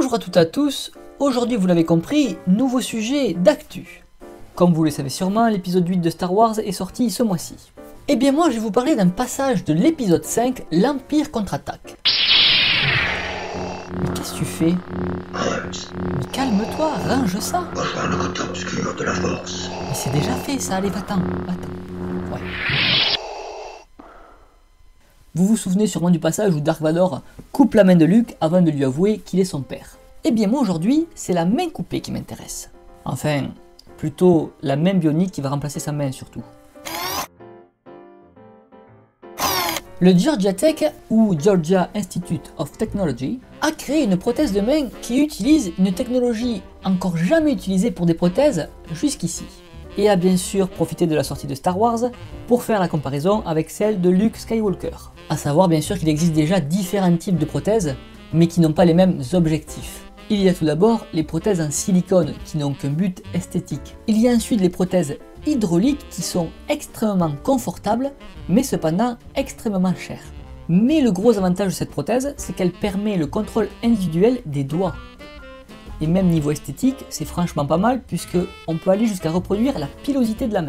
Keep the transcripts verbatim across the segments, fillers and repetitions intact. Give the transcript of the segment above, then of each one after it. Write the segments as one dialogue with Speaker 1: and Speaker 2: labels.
Speaker 1: Bonjour à toutes et à tous, aujourd'hui vous l'avez compris, nouveau sujet d'actu. Comme vous le savez sûrement, l'épisode huit de Star Wars est sorti ce mois-ci. Et bien moi je vais vous parler d'un passage de l'épisode cinq, l'Empire contre-attaque. Mais qu'est-ce que tu fais? Mais calme-toi, range ça.
Speaker 2: Rejoins le côté obscur de la force.
Speaker 1: Mais c'est déjà fait ça, allez va-t'en, va-t'en. Ouais. Vous vous souvenez sûrement du passage où Dark Vador coupe la main de Luke avant de lui avouer qu'il est son père. Eh bien moi aujourd'hui, c'est la main coupée qui m'intéresse. Enfin, plutôt la main bionique qui va remplacer sa main surtout. Le Georgia Tech, ou Georgia Institute of Technology, a créé une prothèse de main qui utilise une technologie encore jamais utilisée pour des prothèses jusqu'ici. Et a bien sûr profité de la sortie de Star Wars pour faire la comparaison avec celle de Luke Skywalker. A savoir bien sûr qu'il existe déjà différents types de prothèses, mais qui n'ont pas les mêmes objectifs. Il y a tout d'abord les prothèses en silicone qui n'ont qu'un but esthétique. Il y a ensuite les prothèses hydrauliques qui sont extrêmement confortables, mais cependant extrêmement chères. Mais le gros avantage de cette prothèse, c'est qu'elle permet le contrôle individuel des doigts. Et même niveau esthétique, c'est franchement pas mal puisque on peut aller jusqu'à reproduire la pilosité de la main.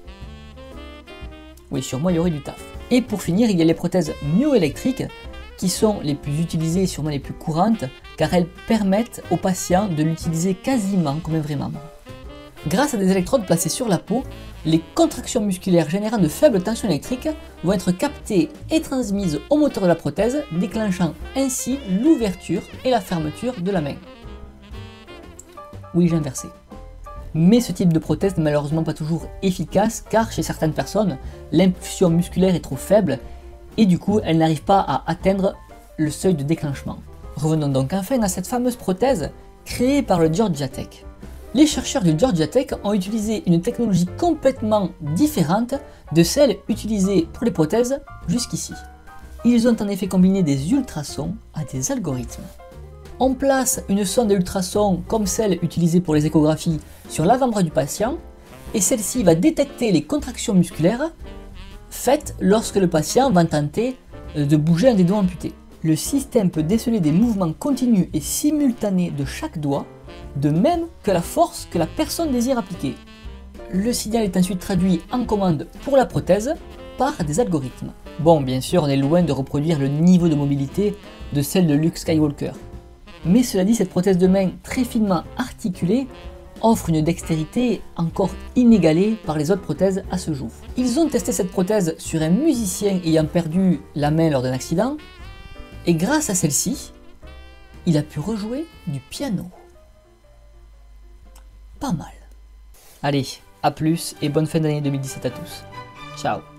Speaker 1: Oui, sur moi il y aurait du taf. Et pour finir, il y a les prothèses myoélectriques qui sont les plus utilisées et sûrement les plus courantes car elles permettent aux patients de l'utiliser quasiment comme un vrai membre. Grâce à des électrodes placées sur la peau, les contractions musculaires générant de faibles tensions électriques vont être captées et transmises au moteur de la prothèse, déclenchant ainsi l'ouverture et la fermeture de la main. Oui, j'ai inversé. Mais ce type de prothèse n'est malheureusement pas toujours efficace car chez certaines personnes, l'impulsion musculaire est trop faible et du coup, elle n'arrive pas à atteindre le seuil de déclenchement. Revenons donc enfin à cette fameuse prothèse créée par le Georgia Tech. Les chercheurs du Georgia Tech ont utilisé une technologie complètement différente de celle utilisée pour les prothèses jusqu'ici. Ils ont en effet combiné des ultrasons à des algorithmes. On place une sonde d'ultrasons comme celle utilisée pour les échographies sur l'avant-bras du patient et celle-ci va détecter les contractions musculaires faites lorsque le patient va tenter de bouger un des doigts amputés. Le système peut déceler des mouvements continus et simultanés de chaque doigt, de même que la force que la personne désire appliquer. Le signal est ensuite traduit en commande pour la prothèse par des algorithmes. Bon, bien sûr, on est loin de reproduire le niveau de mobilité de celle de Luke Skywalker. Mais cela dit, cette prothèse de main très finement articulée offre une dextérité encore inégalée par les autres prothèses à ce jour. Ils ont testé cette prothèse sur un musicien ayant perdu la main lors d'un accident, et grâce à celle-ci, il a pu rejouer du piano. Pas mal. Allez, à plus et bonne fin d'année deux mille dix-sept à tous. Ciao.